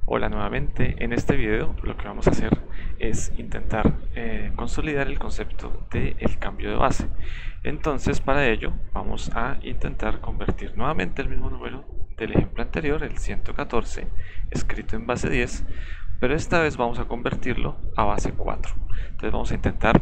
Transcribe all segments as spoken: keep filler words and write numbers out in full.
Hola nuevamente. En este video lo que vamos a hacer es intentar eh, consolidar el concepto del cambio de base. Entonces, para ello vamos a intentar convertir nuevamente el mismo número del ejemplo anterior, el ciento catorce, escrito en base diez, pero esta vez vamos a convertirlo a base cuatro. Entonces vamos a intentar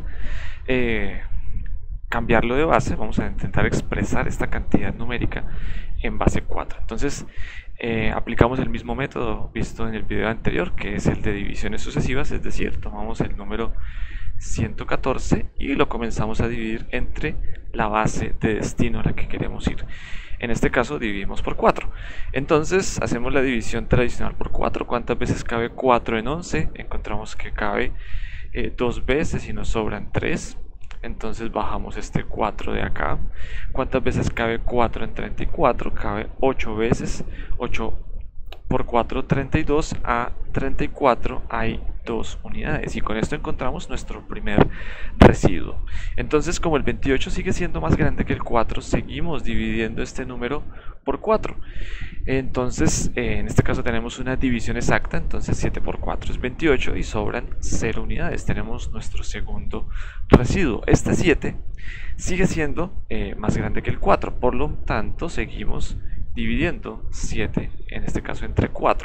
eh, cambiarlo de base, vamos a intentar expresar esta cantidad numérica en base cuatro. Entonces eh, aplicamos el mismo método visto en el video anterior, que es el de divisiones sucesivas, es decir, tomamos el número ciento catorce y lo comenzamos a dividir entre la base de destino a la que queremos ir. En este caso dividimos por cuatro. Entonces hacemos la división tradicional por cuatro. ¿Cuántas veces cabe cuatro en once? Encontramos que cabe eh, dos veces y nos sobran tres. Entonces bajamos este cuatro de acá. ¿Cuántas veces cabe cuatro en treinta y cuatro? Cabe ocho veces. ocho por cuatro, treinta y dos. A treinta y cuatro hay dos unidades. Y con esto encontramos nuestro primer residuo. Entonces, como el veintiocho sigue siendo más grande que el cuatro, seguimos dividiendo este número por cuatro. Entonces, eh, en este caso tenemos una división exacta. Entonces siete por cuatro es veintiocho y sobran cero unidades. Tenemos nuestro segundo residuo. Este siete sigue siendo eh, más grande que el cuatro, por lo tanto seguimos dividiendo siete, en este caso entre cuatro.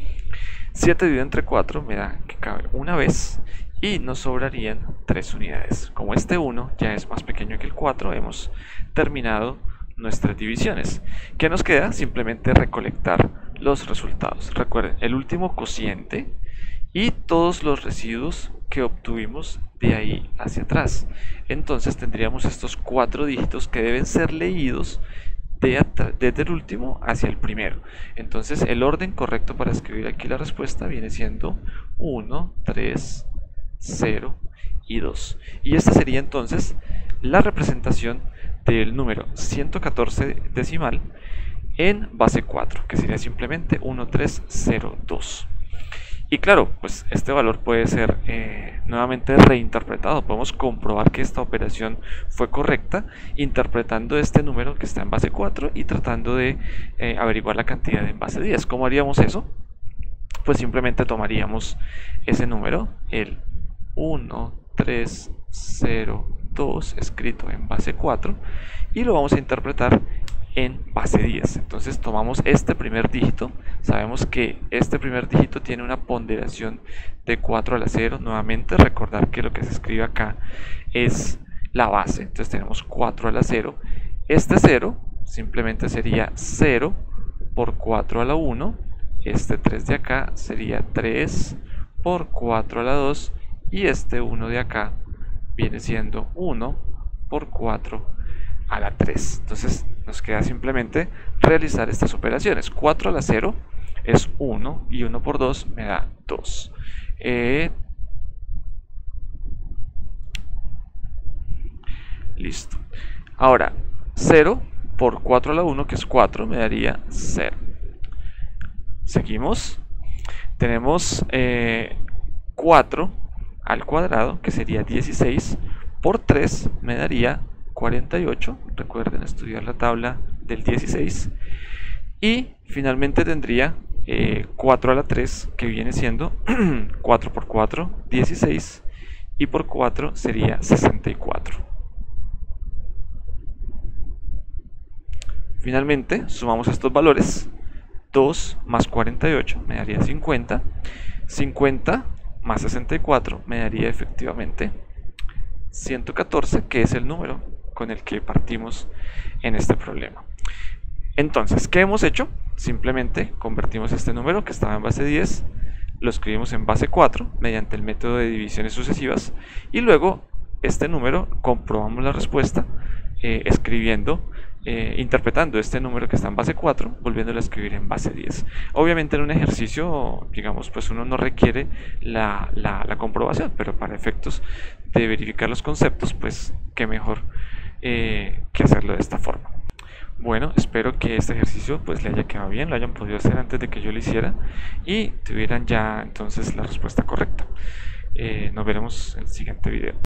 siete dividido entre cuatro me da que cabe una vez y nos sobrarían tres unidades. Como este uno ya es más pequeño que el cuatro, hemos terminado nuestras divisiones. ¿Qué nos queda? Simplemente recolectar los resultados. Recuerden, el último cociente y todos los residuos que obtuvimos de ahí hacia atrás. Entonces tendríamos estos cuatro dígitos que deben ser leídos de desde el último hacia el primero. Entonces el orden correcto para escribir aquí la respuesta viene siendo uno, tres, cero y dos. Y esta sería entonces la representación del número ciento catorce decimal en base cuatro, que sería simplemente uno tres cero dos. Y claro, pues este valor puede ser eh, nuevamente reinterpretado. Podemos comprobar que esta operación fue correcta interpretando este número que está en base cuatro y tratando de eh, averiguar la cantidad en base diez. ¿Cómo haríamos eso? Pues simplemente tomaríamos ese número, el uno tres cero dos escrito en base cuatro, y lo vamos a interpretar en base diez. Entonces tomamos este primer dígito. Sabemos que este primer dígito tiene una ponderación de cuatro a la cero. Nuevamente recordar que lo que se escribe acá es la base. Entonces tenemos cuatro a la cero. Este cero simplemente sería cero por cuatro a la uno. Este tres de acá sería tres por cuatro a la dos. Y este uno de acá viene siendo uno por cuatro a la tres. Entonces nos queda simplemente realizar estas operaciones. cuatro a la cero es uno y uno por dos me da dos. Eh, listo. Ahora cero por cuatro a la uno, que es cuatro, me daría cero. Seguimos. Tenemos eh, cuatro al cuadrado, que sería dieciséis, por tres me daría cuarenta y ocho. Recuerden estudiar la tabla del dieciséis. Y finalmente tendría eh, cuatro a la tres, que viene siendo cuatro por cuatro, dieciséis, y por cuatro sería sesenta y cuatro. Finalmente sumamos estos valores. dos más cuarenta y ocho me daría cincuenta. cincuenta más sesenta y cuatro me daría efectivamente ciento catorce, que es el número con el que partimos en este problema. Entonces, ¿qué hemos hecho? Simplemente convertimos este número que estaba en base diez, lo escribimos en base cuatro mediante el método de divisiones sucesivas, y luego este número comprobamos la respuesta eh, escribiendo, eh, interpretando este número que está en base cuatro, volviéndolo a escribir en base diez. Obviamente en un ejercicio, digamos, pues uno no requiere la, la, la comprobación, pero para efectos de verificar los conceptos, pues qué mejor eh, que hacerlo de esta forma. Bueno, espero que este ejercicio pues le haya quedado bien, lo hayan podido hacer antes de que yo lo hiciera y tuvieran ya entonces la respuesta correcta. Eh, nos veremos en el siguiente video.